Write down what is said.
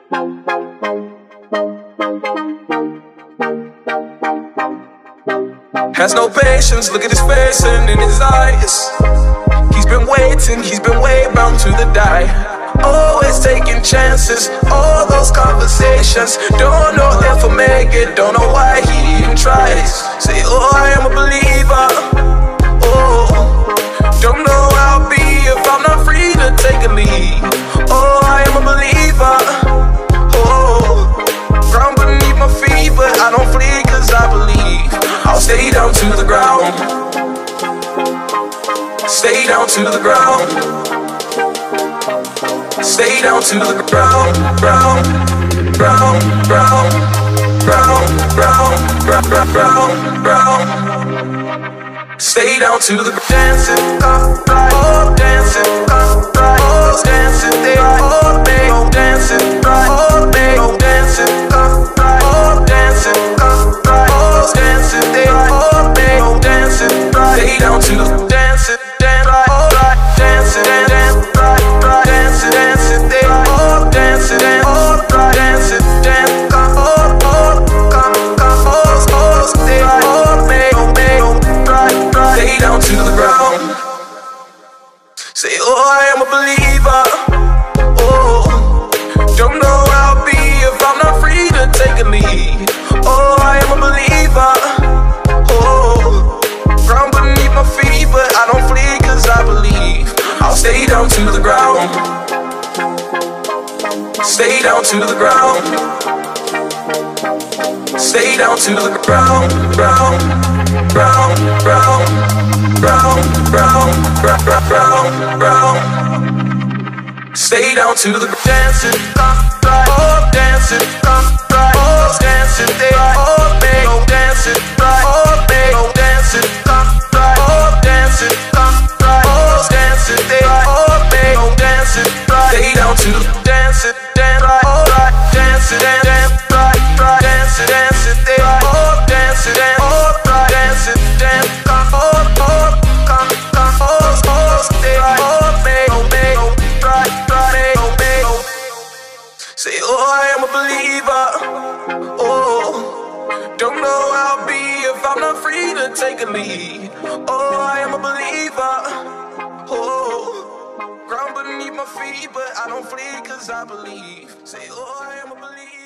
Has no patience, look at his face and in his eyes. He's been waiting, he's been way bound to the die. Always taking chances, all those conversations. Don't know if I'll make it, don't know why he even tries. Say, oh, I am a believer. Oh, don't know how I'll be if I'm not free to take a lead. Oh, I am a believer. Oh, ground beneath my feet, but I don't flee cause I believe. I'll stay down to the ground. Stay down to the ground. Stay down to the ground, ground, ground, ground, ground, ground, ground, ground, ground. Stay down to the dancing, oh dancing, oh dancing, they all make oh dancing, oh make oh dancing, oh dancing, oh dancing, they all make oh dancing. Stay down to the dancing, dance, dancing, dance. Dancing, they all dancing, all dancing, dance, they all make, stay down to the ground. Say, oh, I am a believer. Oh, don't know how I'll be if I'm not free to take a lead. Oh, I am a believer. Oh, ground beneath my feet, but I don't flee cause I believe. I'll stay down to the ground. Stay down to the ground. Stay down to the ground, ground, ground, ground, ground, ground, ground, ground. Stay down to the dancing, oh dancing, oh dancing, they all make oh dancing, oh make oh dancing, oh dancing, oh dancing, they all make oh dancing. Stay down to the dancing. Dancing, dancing, dancing, they all dancing, all dancing, dance, they all make, say, oh, I am a believer. Oh, don't know how I'll be if I'm not free to take a lead. Oh, I am a believer. Oh, ground beneath my feet, but I don't flee cause I believe. Say, oh, I am a believer.